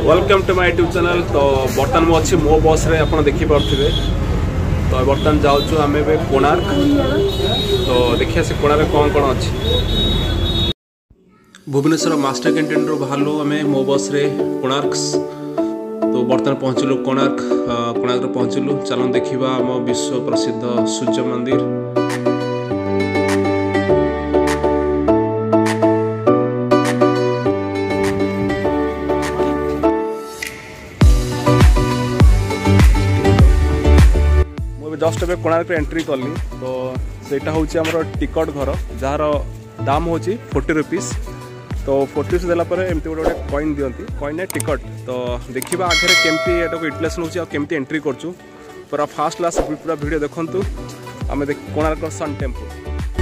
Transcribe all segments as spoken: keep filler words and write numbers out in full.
Welcome to my YouTube channel. तो बर्तमान मु अच्छी मो बस रे आप देखी पारे। तो बर्तमान जाऊँ आम ए कोणार्क। तो देखिए से कोणार्क कौन कौन अच्छी। भुवनेश्वर मास्टर कैंटीन रू बाहरलु आम मो बस रे कोणार्क। तो बर्तमान पहुँचलु कोणार्क कोणार्क पहुँचलु। चलो देखा आम विश्व प्रसिद्ध सूर्य मंदिर। जस्ट ए कोणार्क एंट्री कली। तो सेटा हूँ आमर टिकट घर जार दाम हूँ फोर्टी रुपीज। तो फोर्टी रुपीज देला एमती गोटे गोटे कॉइन दियंती कॉइन टिकट। तो देखा आगे केमती एटा यूटिलाइजेशन होची केमती एंट्री करचु। पूरा फास्ट लास्ट पूरा वीडियो देखंतु। आम कोणार्क सन टेम्पल।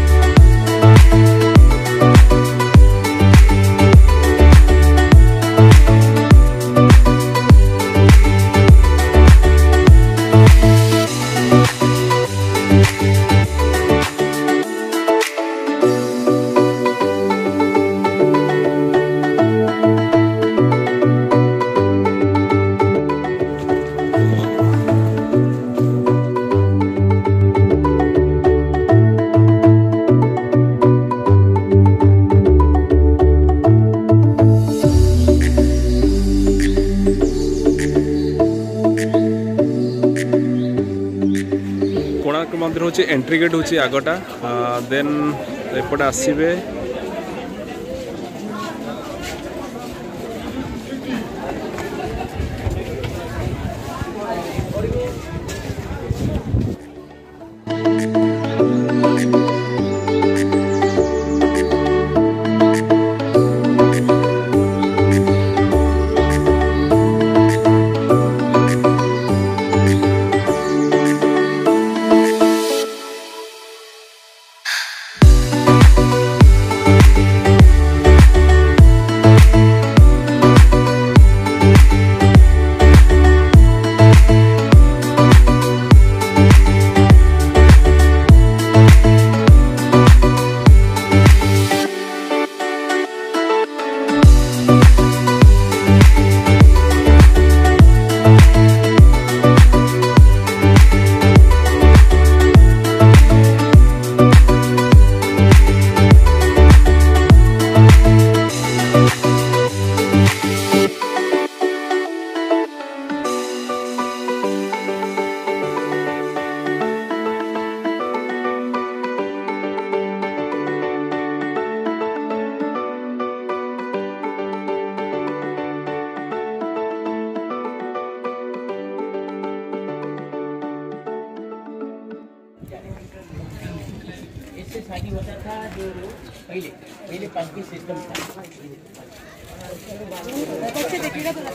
कोणार्क मंदिर हूँ एंट्री गेट हूँ आगटा। देन एपटे आसबे इससे शादी होता था जो पहले पहले पंखी सिस्टम था। बच्चे देखिएगा तो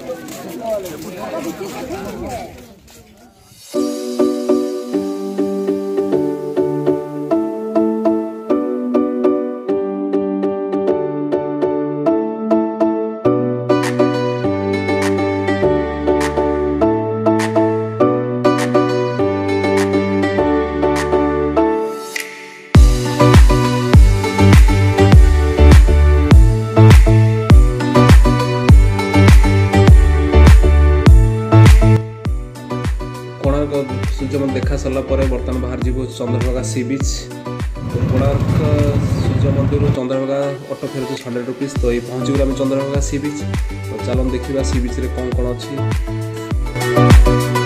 सूर्य मंदिर देखा सरला बर्तमान बाहर जीव चंद्रभागा सी बीच। तो कोणार्क सूर्य मंदिर चंद्रभागा ऑटो फेर हंड्रेड रुपीज। तो ये पहुँची गला चंद्रभागा सी बीच। तो चलो देखा सी बीच रे कौन कौन अच्छी।